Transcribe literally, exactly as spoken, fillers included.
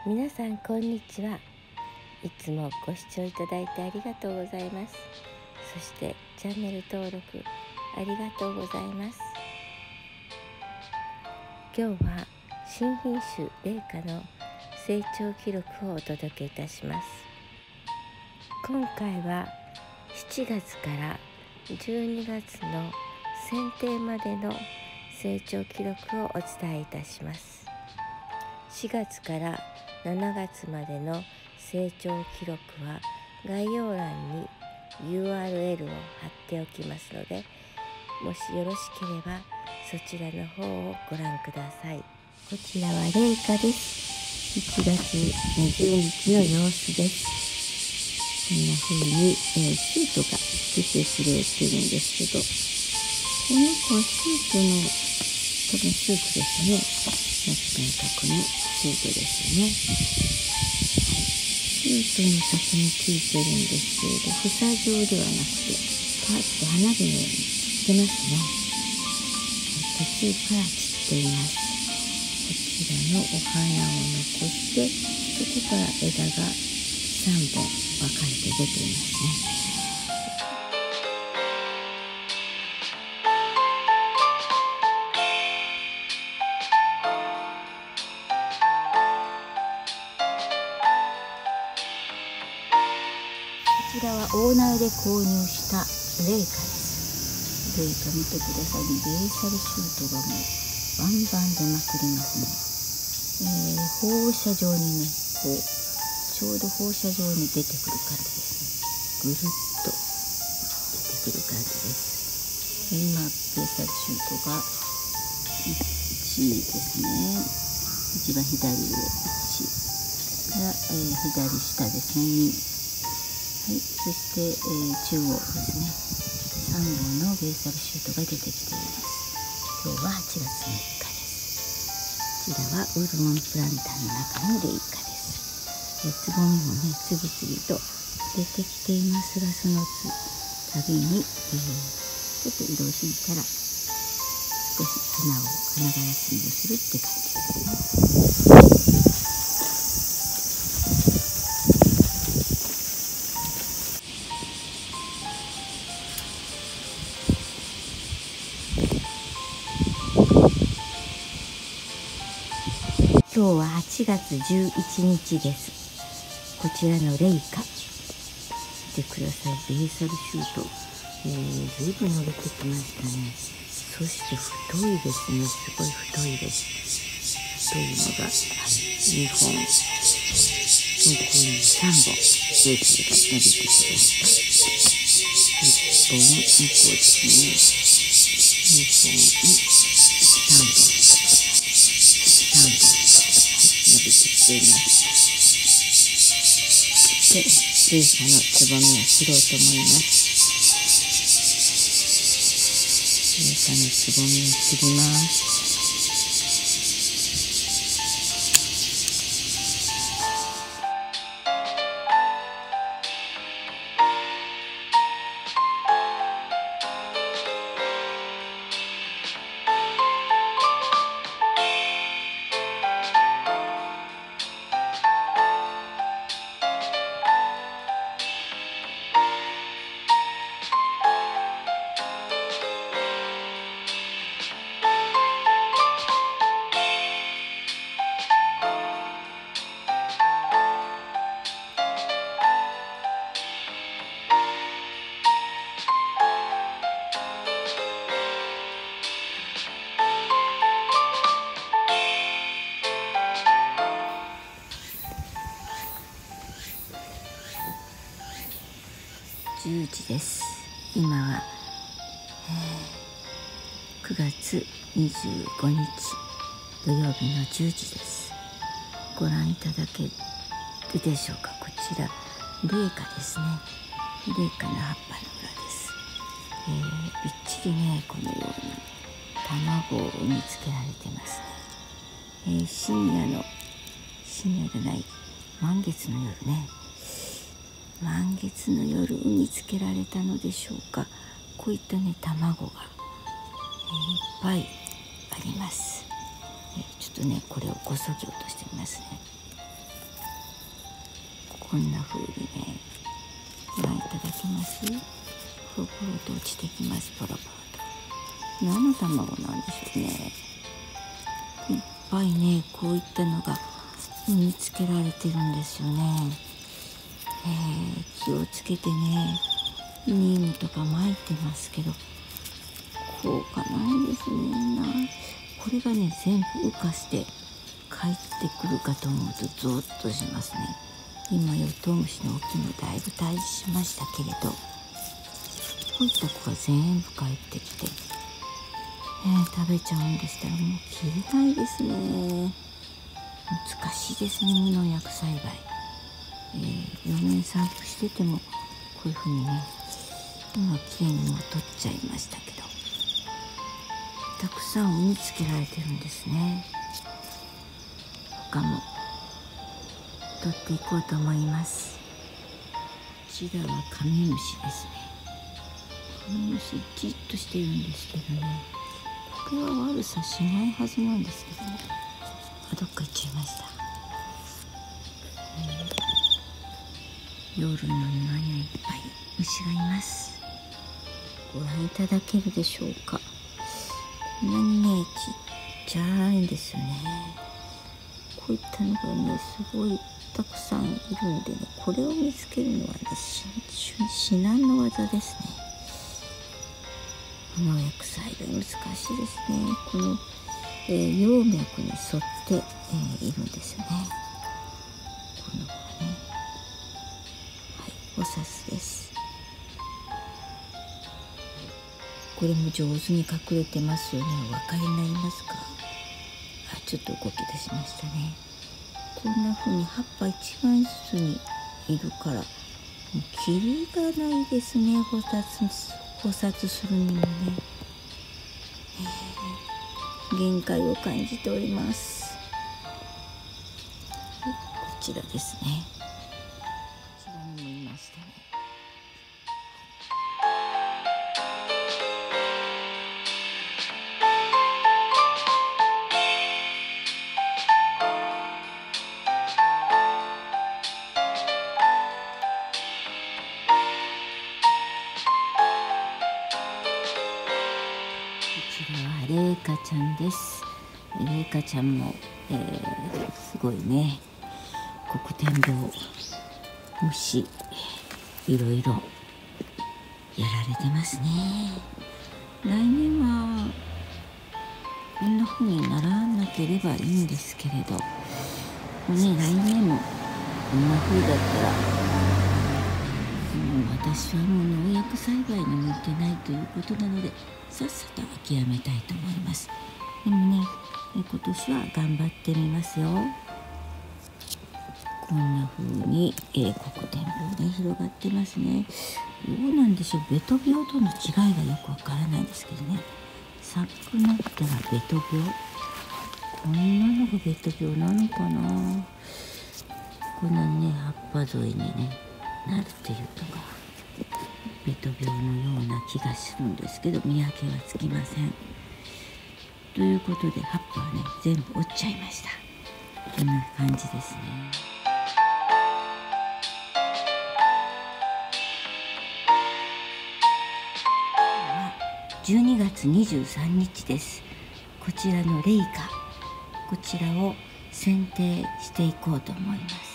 皆さんこんにちは。いつもご視聴いただいてありがとうございます。そしてチャンネル登録ありがとうございます。今日は新品種麗華の成長記録をお届けいたします。今回はしちがつからじゅうにがつの剪定までの成長記録をお伝えいたします。しがつからしちがつまでの成長記録は概要欄に ユーアールエル を貼っておきますので、もしよろしければそちらの方をご覧ください。こちらは麗華です。いちがつにじゅうにちの様子です。こんな風に、えー、シートが出てくれてるんですけど、この子はシートの多分スープですね。夏の角のシートですよね。シートの先についてるんですけれど、房状ではなくてパーッと花火のようにしてますね。途中から散っています。こちらのお花を残して、そこから枝がさんぼん分かれて出ていますね。こちらは大苗で購入した麗華です。麗華見てください。ベーサルシュートがもうバンバン出まくりますね。えー、放射状にね、こうちょうど放射状に出てくる感じですね。ぐるっと出てくる感じです。えー、今ベーサルシュートがいちですね。一番左上いちから、えー、左下ですねに。はい、そして、えー、中央ですね、さんぼんのベーサルシュートが出てきています。今日ははちがつみっかです。こちらはウルモンプランターの中の麗華です。えつぼみもね、次々と出てきていますが、その度に、えー、ちょっと移動してみたら少し花を花がらしみをするって感じですね。見今日ははちがつじゅういちにちです。こちらの麗華、見てください。ベーサルシュート、えー、ずいぶん伸びてきましたね。そして太いですね。すごい太いです。太いのがにほん、向こうにさんぼんベーサルが伸びてきました。いっぽん、向こうですね。にほん、さんぼん、さんぼん伸びてきています。で、麗華のつぼみを切ろうと思います。麗華のつぼみを切ります。じゅうじです。今は、えー、くがつにじゅうごにち土曜日のじゅうじです。ご覧いただけるでしょうか。こちら麗華ですね。麗華の葉っぱの裏です。えー、びっちりね、このように卵を産みつけられてますね。えー、深夜の深夜じゃない満月の夜ね、満月の夜産みつけられたのでしょうか。こういったね卵が、えー、いっぱいあります。えー、ちょっとねこれをこそぎ落としてみますね。 こんな風にね、ご覧いただけます？ポロポロと落ちてきます。ポロポロと。何の卵なんでしょうね。いっぱいね、こういったのが産みつけられてるんですよね。えー、気をつけてね、ニームとか撒いてますけど、効果ないですね。なこれがね、全部浮かして帰ってくるかと思うとゾッとしますね。今ヨトウムシの大きいのだいぶ退治しましたけれど、こういった子が全部帰ってきて、えー、食べちゃうんでしたらもう切れないですね。難しいですね、無農薬栽培。えー、両面散布しててもこういうふうにね、今きれいにもう取っちゃいましたけど、たくさん産みつけられてるんですね。他も取っていこうと思います。こちらはカメムシですね。カメムシじっとしてるんですけどね、これは悪さしないはずなんですけどね。あ、どっか行っちゃいました。夜の庭にはいっぱい虫がいます。ご覧いただけるでしょうか。こんなにね、ちっちゃいんですよね。こういったのがね、すごいたくさんいるんでね、これを見つけるのはね、至難の技ですね。無農薬栽培難しいですね。この、えー、葉脈に沿って、えー、いるんですよね。この子はね、はい、おさすです。これも上手に隠れてますよね。お分かりになりますか？あ、ちょっと動き出しましたね。こんな風に葉っぱ一枚ずつにいるから、もうキリがないですね。捕殺捕殺するにもね、えー、限界を感じております。はい、こちらですね。こちらにもいましたね。こちらはレイカちゃんです。レイカちゃんも、えー、すごいね、黒点病、虫、いろいろやられてますね。来年はこんな風にならなければいいんですけれど、ね、来年もこんな風だったら、もう私はもう農薬栽培に向いてないということなので、さっさと諦めたいと思います。でもね、今年は頑張ってみますよ。こんな風に、えー、黒点病が広がってますね。どうなんでしょう、ベト病との違いがよくわからないんですけどね。寒くなったらベト病、こんなのがベト病なのかな。こんなね、葉っぱ沿いにねなるっていうのがベト病のような気がするんですけど、見分けはつきません。ということで葉っぱはね全部折っちゃいました。こんな感じですね。じゅうにがつにじゅうさんにちです。こちらのレイカ、こちらを剪定していこうと思います。